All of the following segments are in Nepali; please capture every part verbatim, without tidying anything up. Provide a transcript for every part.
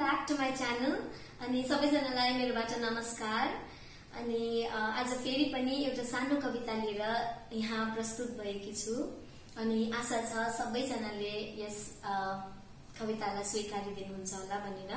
back to my channel. अनि सबैजनालाई मेरोबाट नमस्कार। अनि आज फेरि पनि एउटा सानो कविता लिएर यहाँ प्रस्तुत भएकी छु। अनि आशा छ सबैजनाले यस कवितालाई स्वीकारी दिनुहुन्छ होला भनेर।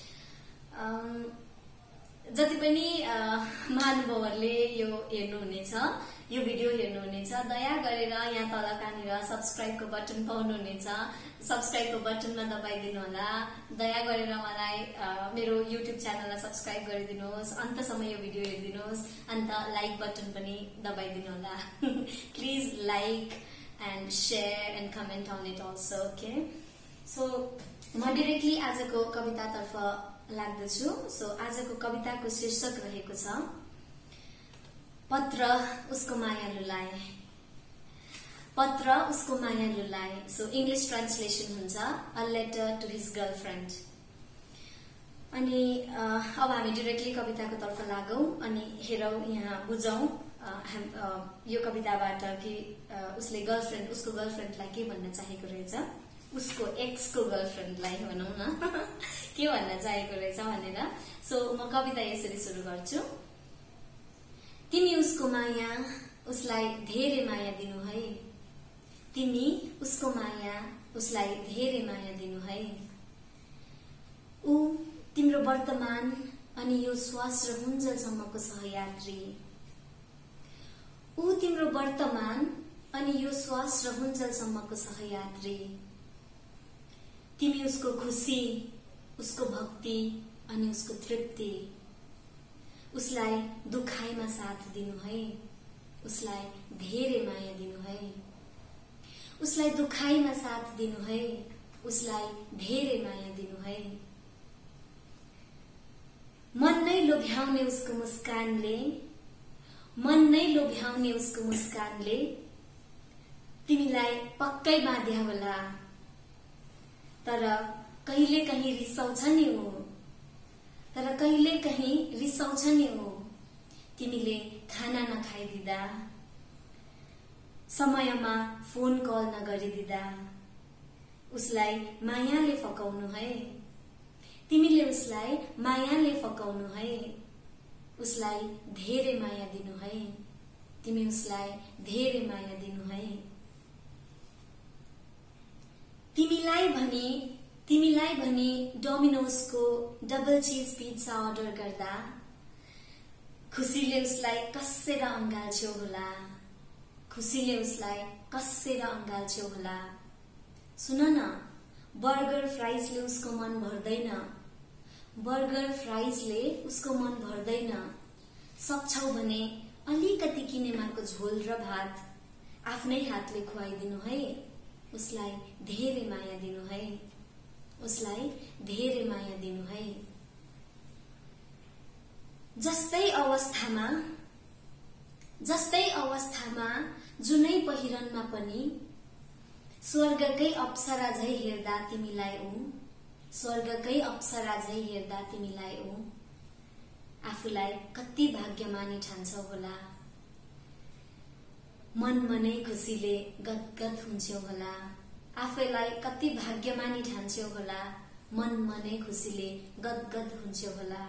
जति पनि महानुभावहरूले यो हेर्नुहुनेछ, यो भिडियो हेर्नुहुनेछ, दया गरेर यहाँ तल कहाँनिर सब्स्क्राइबको बटन पाउनुहुनेछ, सब्स्क्राइबको बटनमा दबाइदिनु होला। दया गरेर मलाई मेरो युट्युब च्यानललाई सब्स्क्राइब गरिदिनुहोस्, अन्तसम्म यो भिडियो हेरिदिनुहोस्, अन्त लाइक बटन पनि दबाइदिनु होला। Please like and share and comment on it also. Okay, so म डिरेक्टली आजको कवितातर्फ लाग्दछु। सो आजको कविताको शीर्षक रहेको छ पत्र उसको मायालुलाई। पत्र उसको मायालुलाई। सो इंग्लिश ट्रान्सलेसन हुन्छ a letter to his girlfriend. अनि अब हामी डिरेक्टली कविताको तर्फ लागौं अनि हेरौं, यहाँ बुझौं यो कविताबाट कि उसले गर्लफ्रेन्ड उसको गर्लफ्रेन्डलाई के भन्न चाहेको रहेछ, उसको एक्सको गर्लफ्रेन्डलाई भनौं न के भन्न चाहेको रहेछ भनेर। सो म कविता यसरी सुरु गर्छु। तिमी उसको माया उसलाई धेरै माया दिनु है, तिमी उसको माया उसलाई धेरै माया दिनु है। ऊ तिम्रो वर्तमान अनि यो श्वास र हुन्जेलसम्मको सहयात्री। ऊ तिम्रो वर्तमान अनि यो श्वास र हुन्जेलसम्मको सहयात्री। तिमी उसको खुशी, उसको भक्ति अनि उसको तृप्ति। उसलाई दुखाइमा साथ दिनु है, उसलाई धेरै माया दिनु है। उसलाई दुखाइमा साथ दिनु है, उसलाई धेरै माया दिनु है। मन नै लोभ्याउने उसको मुस्कानले, मन नै लोभ्याउने उसको मुस्कानले तिमीलाई पक्कै बाँध्या होला। तर कहिले कहीं रिसाउँछ नि हो, तर कहिले कहीं रिसाउँछ नि हो तिमीले खाना नखाइदिदा, समयमा फोन कल नगरिदिदा। उसलाई मायाले फकाउनु है, तिमीले उसलाई मायाले फकाउनु है। उसलाई धेरै माया दिनु है, तिमी उसलाई धेरै माया दिनु है। तिमीलाई भनी तिमीलाई भनी डोमिनोसको डबल चीज पिज्जा अर्डर गर्दा खुसीले उसलाई कसेर अँगाल्छौ होला, खुसीले उसलाई कसेर अँगाल्छौ होला। सुन न, बर्गर फ्राइजले उसको मन भर्दैन, बर्गर फ्राइजले उसको मन भर्दैन। सक्छौ भने अलिकति किनेमाको झोल र भात आफ्नै हातले खुवाइदिनु है। उसलाई धेरै माया दिनु है, उसलाई धेरै माया दिनु है। जस्तै अवस्थामा जस्तै अवस्थामा जुनै पहिरनमा पनि स्वर्गकै अप्सरा झै हेर्दा तिमीलाई ऊ, स्वर्गकै अप्सरा झै हेर्दा तिमीलाई ऊ आफूलाई कति भाग्यमानी ठान्छौ होला। मन मनै खुसीले गदगद हुन्छौ होला, आफैलाई कति भाग्यमानी ठान्छौ होला। मन मनै खुसीले गदगद हुन्छौ होला।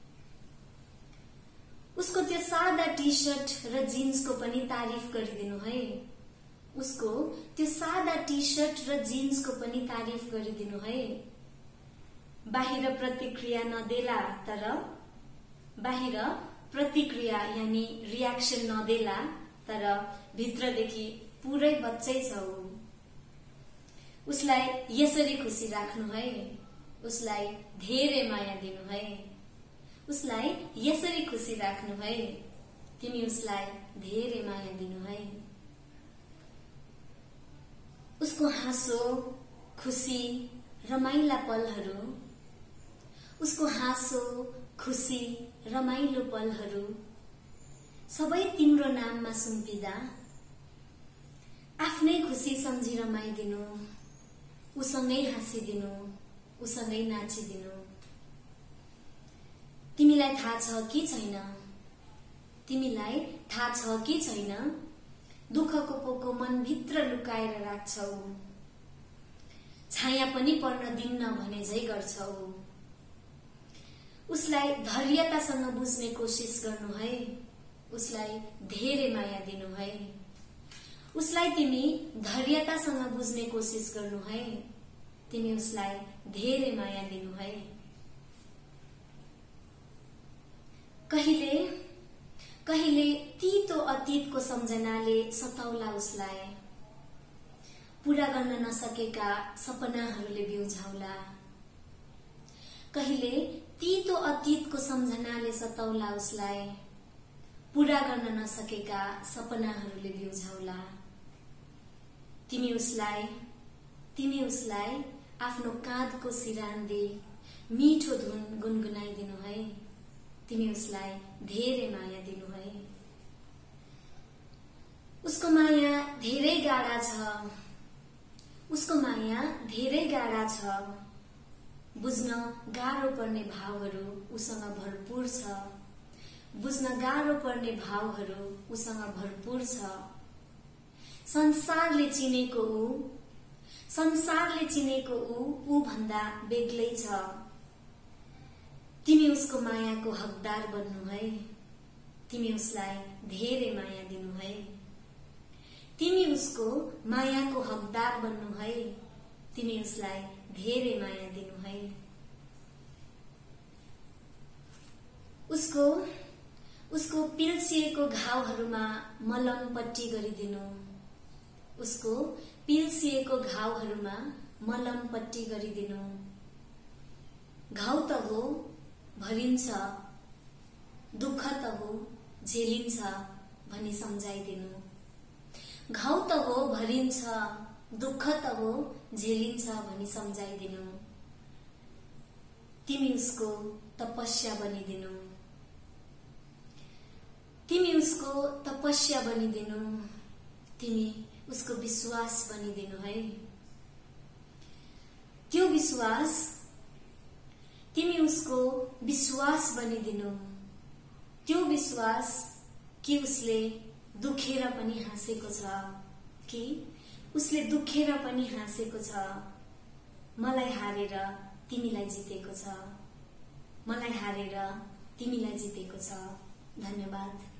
उसको त्यो सादा टी शर्ट र जिन्सको पनि तारिफ गरिदिनु है, उसको त्यो सादा टी शर्ट र जिन्सको पनि तारिफ गरिदिनु है। बाहिर प्रतिक्रिया नदेला, तर बाहिर प्रतिक्रिया यानी रियाक्सन नदेला, तर भित्रदेखि पुरै बच्चै छौ। उसलाई यसरी खुसी राख्नु है, उसलाई धेरै माया दिनु है। उसलाई यसरी खुसी राख्नु है, तिमी उसलाई धेरै माया दिनु है। उसको हाँसो, खुसी, रमाइला पलहरू, उसको हाँसो, खुसी, रमाइलो पलहरू सबै तिम्रो नाममा सुम्पिदा आफ्नै खुसी सम्झी रमाइदिनु, उसँगै हाँसिदिनु, उसँगै नाचिदिनु। तिमीलाई थाहा छ कि छैन, तिमीलाई थाहा छ कि छैन, दुःखको पोको मन भित्र लुकाएर राख्छौ, छाया पनि पर्न दिन्न भने झै गर्छौ। उसलाई धैर्यतासँग बुझ्ने कोसिस गर्नु है। उसलाई धेरै माया दिनु है। उसलाई तिमी धैर्यतासँग बुझ्ने कोसिस गर्नु है। तिमी उसलाई धेरै माया दिनु है। कहिले कहिले तीतो अतीतको सम्झनाले सताउला उसलाई। पूरा गर्न नसकेका सपनाहरूले बिउझाउला। कहिले तीतो अतीतको सम्झनाले सताउला उसलाई। पूरा गर्न नसकेका सपनाहरूले बिउझाउला। तिमी उसलाई तिमी उसलाई आफ्नो काँधको सिरान्दी मिठो धुन गुनगुनाइदिनु है। तिमी उसलाई धेरै माया दिनु है। उसको माया धेरै गाढा छ। उसको माया धेरै गाढा छ। बुझ्न गाह्रो पर्ने भावहरू उसँग भरपूर छ। बुझ्न गाह्रो पर्ने भावहरू उसँग भरपूर छ। संसारले चिनेको ऊ संसारले चिनेको ऊ ऊ भन्दा बेग्लै छ। तिमी उसको मायाको हकदार बन्नु है। तिमी उसलाई धेरै माया दिनु है। तिमी उसको मायाको हकदार बन्नु है। तिमी उसलाई धेरै माया दिनु है। उसको उसको पिल्सिएको घाउहरूमा मलम पट्टी गरिदिनु। उसको पिल्सिएको घाउहरूमा मलम पट्टी गरिदिनु। घाउ त हो भरिन्छ, दुःख त हो झेलिन्छ भनी सम्झाइदिनु। घाउ त हो भरिन्छ, दुःख त हो झेलिन्छ भनी सम्झाइदिनु। तिमी उसको तपस्या बनिदिनु। तिमी उसको तपस्या बनिदिनु। तिमी उसको विश्वास बनिदिनु है। त्यो विश्वास तिमी उसको विश्वास बनिदिनु। त्यो विश्वास कि उसले दुखेर पनि हाँसेको छ, कि उसले दुखेर पनि हाँसेको छ। मलाई हारेर तिमीलाई जितेको छ। मलाई हारेर तिमीलाई जितेको छ। धन्यवाद।